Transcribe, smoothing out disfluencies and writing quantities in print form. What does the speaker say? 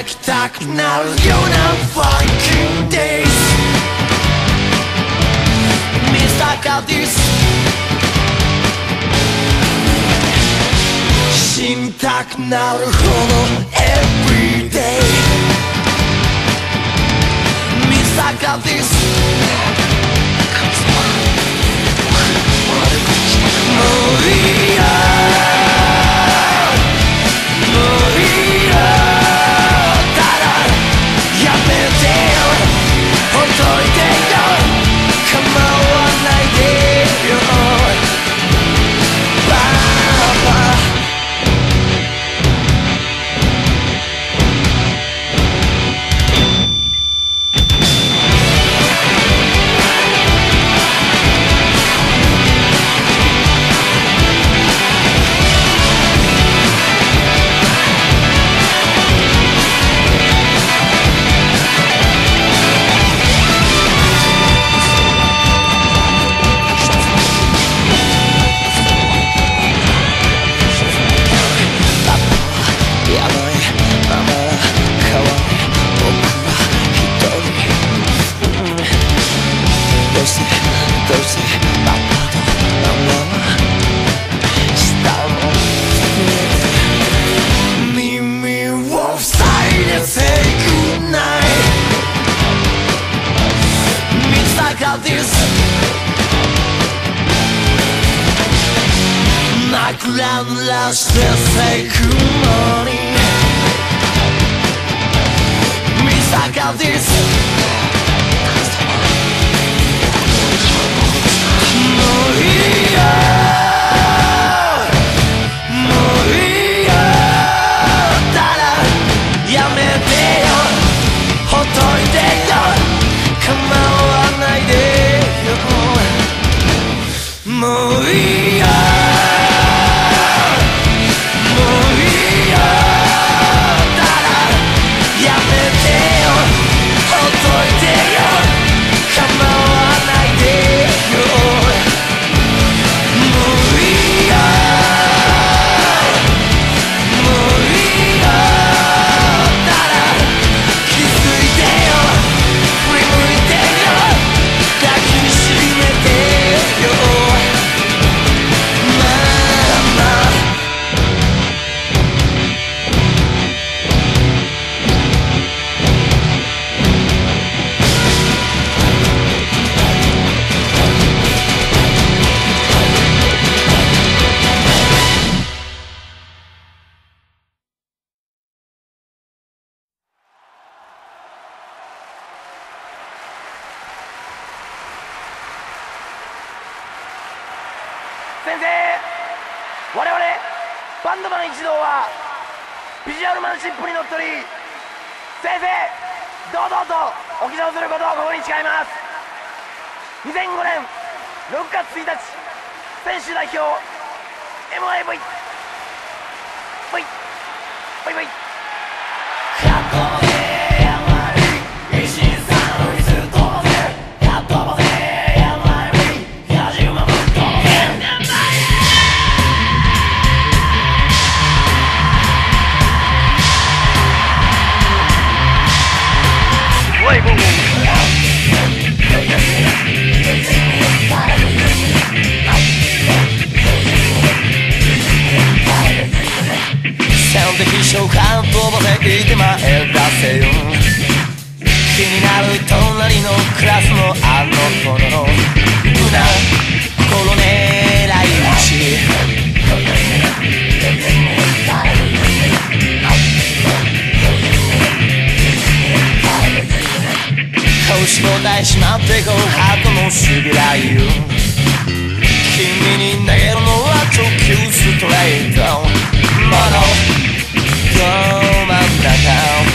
きたくなるような Fucking days Mr. Goddess 死にたくなるほど Everyday Mr. Goddess もういいよもういいよただやめてよほっといてよ構わないでよバーバーLast fake morning Mr. Goddess もういいよもういいよただやめてよほっといてよ構わないでよもういいよ先生、我々バンドマン一同はビジュアルマンシップにのっとり先生堂々とお化粧することをここに誓います。2005年6月1日選手代表 MIV V V V 召喚飛ばせいてまえらせよ気になる隣のクラスのあの子の胸心狙い撃ち顔絞りしまってこう箱のしびらいよ君に投げるのは直球ストレートものど真ん中